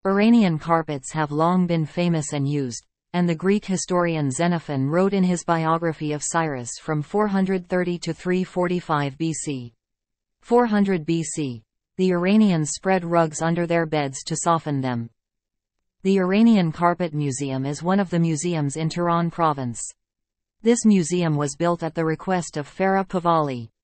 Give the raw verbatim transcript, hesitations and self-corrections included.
Iranian carpets have long been famous and used, and the Greek historian Xenophon wrote in his biography of Cyrus from four hundred thirty to three forty-five B C. four hundred B C. The Iranians spread rugs under their beds to soften them. The Iranian Carpet Museum is one of the museums in Tehran province. This museum was built at the request of Farah Pahlavi.